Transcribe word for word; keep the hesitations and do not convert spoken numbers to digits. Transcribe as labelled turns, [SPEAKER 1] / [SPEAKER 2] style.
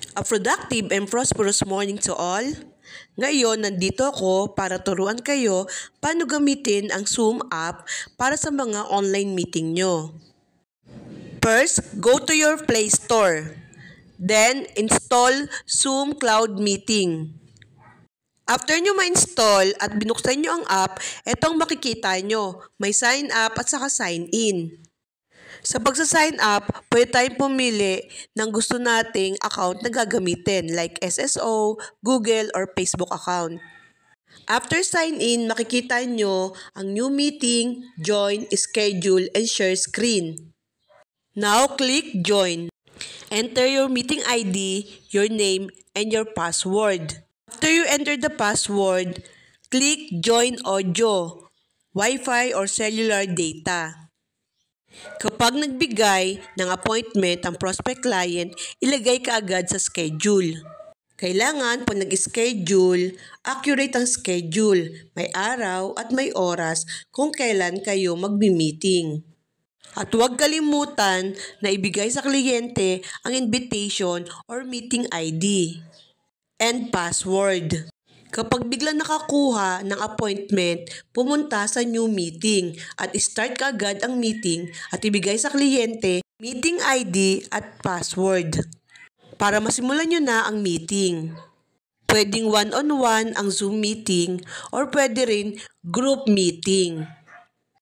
[SPEAKER 1] A productive and prosperous morning to all. Ngayon, nandito ako para turuan kayo paano gamitin ang Zoom app para sa mga online meeting nyo. First, go to your Play Store. Then, install Zoom Cloud Meeting. After nyo ma-install at binuksan nyo ang app, etong makikita nyo. May sign up at saka sign in. Sa pagsa-sign up, pwede tayong pumili ng gusto nating account na gagamitin like S S O, Google, or Facebook account. After sign in, makikita nyo ang new meeting, join, schedule, and share screen. Now, click join. Enter your meeting I D, your name, and your password. After you enter the password, click join audio, Wi-Fi, or cellular data. Kapag nagbigay ng appointment ang prospect client, ilagay ka agad sa schedule. Kailangan pag nag-schedule, accurate ang schedule, may araw at may oras kung kailan kayo magbi-meeting. At huwag kalimutan na ibigay sa kliyente ang invitation or meeting I D and password. Kapag bigla nakakuha ng appointment, pumunta sa new meeting at start ka agad ang meeting at ibigay sa kliyente meeting I D at password para masimulan nyo na ang meeting. Pwedeng one-on-one ang Zoom meeting or pwede rin group meeting.